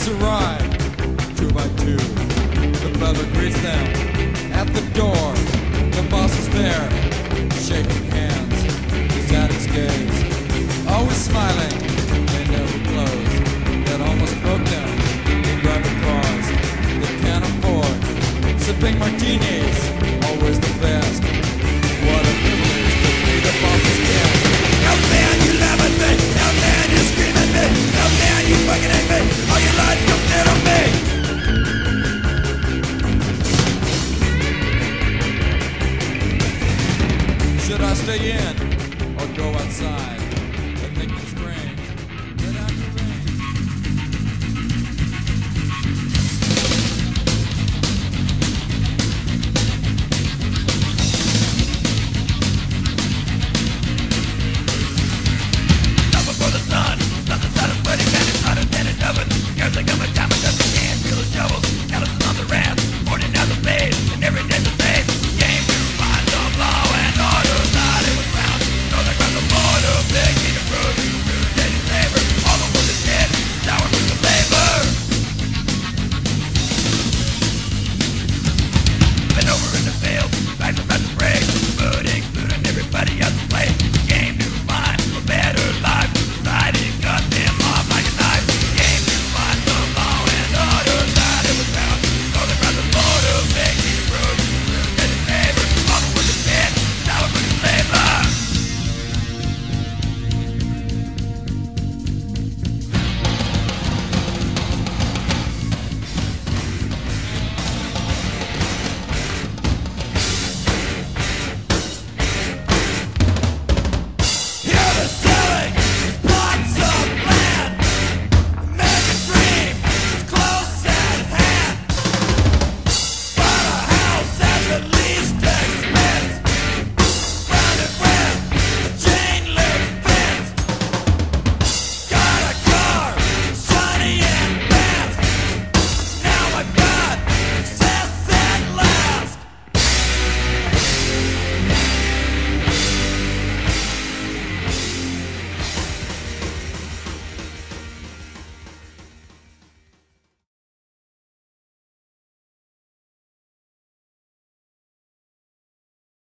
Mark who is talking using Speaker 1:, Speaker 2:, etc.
Speaker 1: arrive, 2 by 2. The butler greets them at the door. The boss is there, shaking hands. He's at his gaze, always smiling. They never close. That almost broke them. They drive the cars they can't afford. Sipping martinis, always the best. What a privilege to be the boss's guest.
Speaker 2: Hell man, you laugh at me. Hell man, you scream at me. Hell man, you fucking hate me. All your life compared to me.
Speaker 1: Should I stay in or go outside?